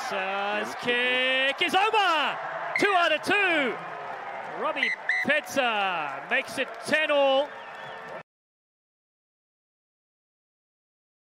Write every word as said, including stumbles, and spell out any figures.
Petza's kick is over! Two out of two! Robbie Petza makes it ten all.